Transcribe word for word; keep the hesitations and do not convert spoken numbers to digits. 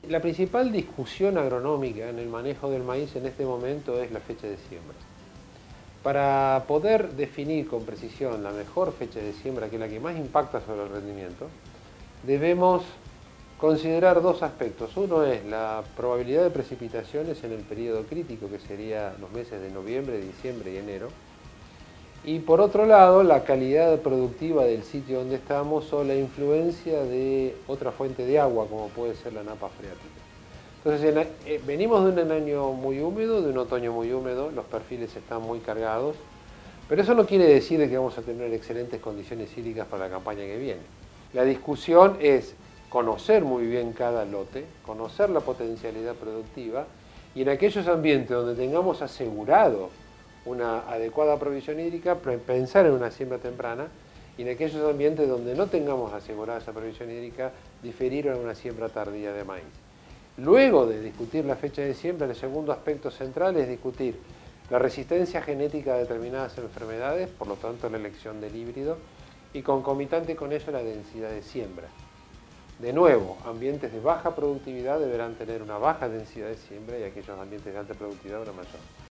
La principal discusión agronómica en el manejo del maíz en este momento es la fecha de siembra. Para poder definir con precisión la mejor fecha de siembra, que es la que más impacta sobre el rendimiento, debemos considerar dos aspectos. Uno es la probabilidad de precipitaciones en el periodo crítico, que sería los meses de noviembre, diciembre y enero. Y por otro lado, la calidad productiva del sitio donde estamos o la influencia de otra fuente de agua, como puede ser la napa freática. Entonces, en, eh, venimos de un año muy húmedo, de un otoño muy húmedo, los perfiles están muy cargados, pero eso no quiere decir que vamos a tener excelentes condiciones hídricas para la campaña que viene. La discusión es conocer muy bien cada lote, conocer la potencialidad productiva y en aquellos ambientes donde tengamos asegurado una adecuada provisión hídrica, pensar en una siembra temprana, y en aquellos ambientes donde no tengamos asegurada esa provisión hídrica, diferir a una siembra tardía de maíz. Luego de discutir la fecha de siembra, el segundo aspecto central es discutir la resistencia genética a determinadas enfermedades, por lo tanto la elección del híbrido, y concomitante con eso la densidad de siembra. De nuevo, ambientes de baja productividad deberán tener una baja densidad de siembra y aquellos ambientes de alta productividad una mayor.